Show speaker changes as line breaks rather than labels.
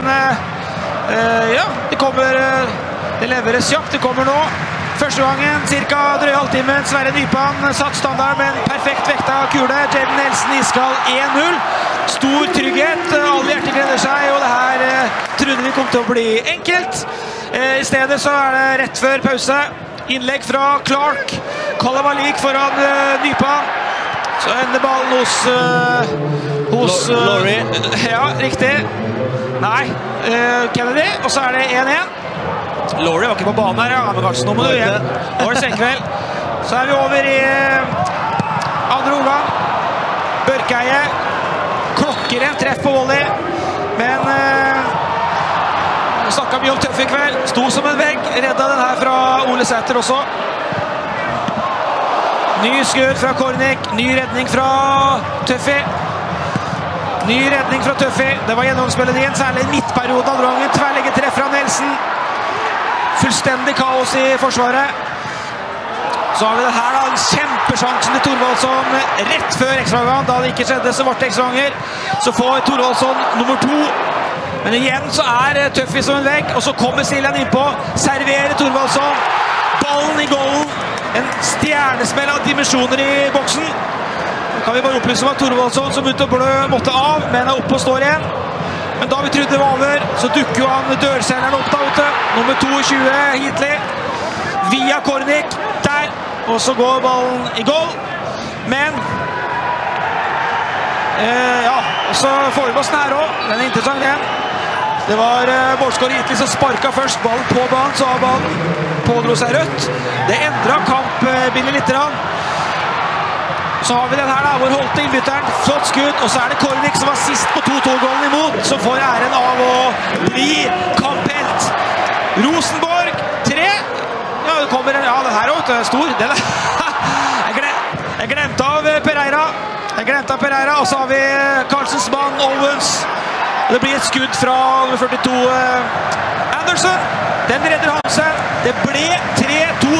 ja, det leveres kjapt, det kommer nå. Første gangen, cirka drøye halvtimen, Sverre Nypan satt standard med en perfekt vekta kule. Jayden Nelson iskald 1-0. Stor trygghet, alle hjerter gleder seg, og det her trodde vi kom til å bli enkelt. I stedet så det rett før pause. Innlegg fra Clark. Kalavalik foran Nypan. Så ender ballen hos
Laurie.
Ja, riktig. Nei, Kennedy, og så det 1-1. Laurie var ikke på banen her, ja, men kanskje nå må du igjen. Nå det senkveld. Så vi over i andre omgang. Børkeie klokker en treff på volley, men snakket mye om Tøffe i kveld. Sto som en vegg, redda den her fra Ole Sæter også. Ny skudd fra Kornik, ny redning fra Tøffe. Ny redning fra Tøffe. Det var gjennomspillet igjen, særlig i midtperioden av drongen. Tverrleggetreff fra Nelson. Fullstendig kaos i forsvaret. Så har vi den her da, en kjempesjansen til Thorvaldsson rett før ekstraomgang. Da det ikke skjedde, så ble det ekstraomganger. Så får Thorvaldsson nummer 2. Men igjen så Tøffe som en vegg, og så kommer Siljan innpå. Serverer Thorvaldsson. Ballen i goalen. En stjernesmell av dimensjoner i boksen. Nå kan vi bare opplyse om at Thorvaldsson som ut og blø måtte av, men oppe og står igjen. Men da vi trodde det var over, så dukker jo han dørselgeren opp da ute. Nummer 22, Heatley. Via Kornik, der. Og så går ballen i goal. Men, ja, og så får vi på snære også. Den interessant igjen. Det var Bårdskår Heatley som sparket først ballen på banen, så har ballen pådro seg rødt. Det endret kampbildet litt. Så har vi den her da, hvor Holte innbytteren, flott skudd, og så det Kornik som var sist på 2-2-gålen imot, som får æren av å bli kamphelt. Rosenborg, 3. Ja, det kommer en, ja, den her også, stor. Jeg glemte av Pereira. Og så har vi Karlsens mann, Owens. Det blir et skudd fra nummer 42, Anderson. Den redder Hansen. Det ble 3-2.